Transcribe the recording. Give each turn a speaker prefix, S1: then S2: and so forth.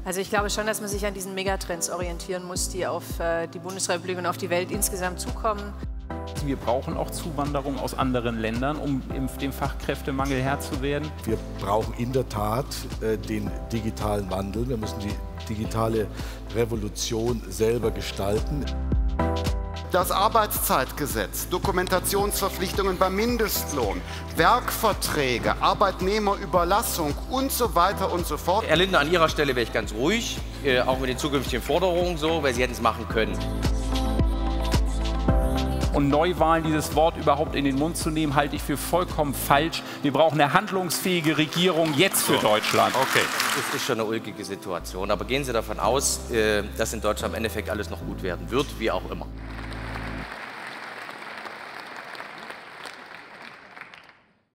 S1: Also ich glaube schon, dass man sich an diesen Megatrends orientieren muss, die auf die Bundesrepublik und auf die Welt insgesamt zukommen.
S2: Wir brauchen auch Zuwanderung aus anderen Ländern, um dem Fachkräftemangel Herr zu werden.
S3: Wir brauchen in der Tat den digitalen Wandel. Wir müssen die digitale Revolution selber gestalten.
S4: Das Arbeitszeitgesetz, Dokumentationsverpflichtungen beim Mindestlohn, Werkverträge, Arbeitnehmerüberlassung und so weiter und so fort.
S5: Herr Lindner, an Ihrer Stelle wäre ich ganz ruhig, auch mit den zukünftigen Forderungen so, weil Sie hätten es machen können.
S2: Und Neuwahlen, dieses Wort überhaupt in den Mund zu nehmen, halte ich für vollkommen falsch. Wir brauchen eine handlungsfähige Regierung jetzt für Deutschland.
S5: Okay. Es ist schon eine ulkige Situation, aber gehen Sie davon aus, dass in Deutschland im Endeffekt alles noch gut werden wird, wie auch immer.